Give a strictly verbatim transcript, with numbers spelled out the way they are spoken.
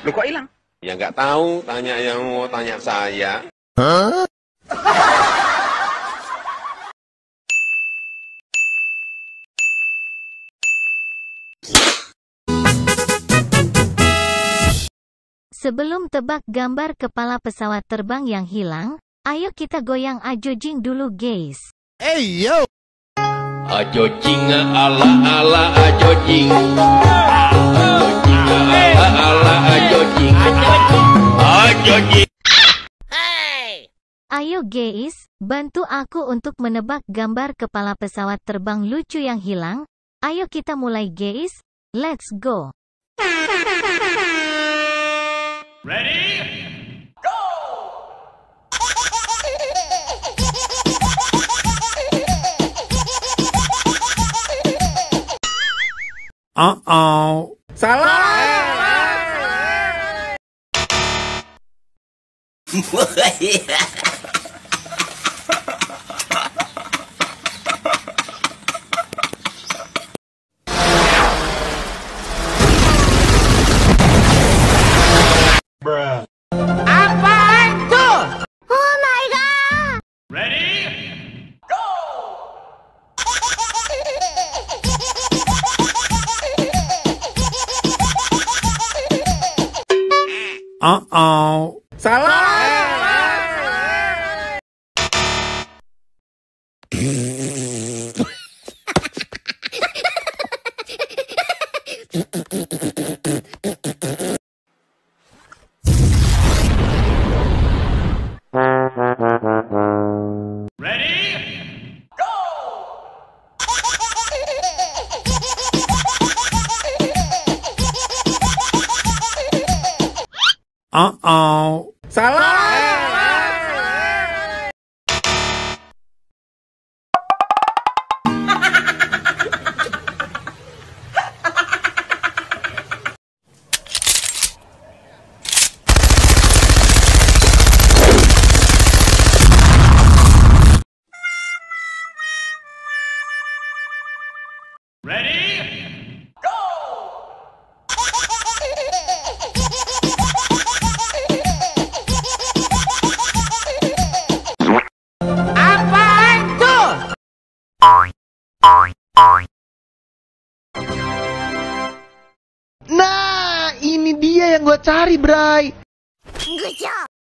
Lu kok hilang? Ya nggak tahu, tanya yang mau tanya saya. Hah? Sebelum tebak gambar kepala pesawat terbang yang hilang, ayo kita goyang ajojing dulu guys. Hey yo! Ajojing ala ala ajojing. Ajojing ala ala ajojing. Ajojing. Ayo guys, bantu aku untuk menebak gambar kepala pesawat terbang lucu yang hilang. Ayo kita mulai guys, let's go. Ready? Go! Uh-oh. Salah! Apaan tuh? Oh my god! Ready? Go! Uh-oh. Salah! Ready? Go! Uh-oh. Salah! Ready? Go! Apaan tuh? Nah, ini dia yang gua cari, Bray. Good job.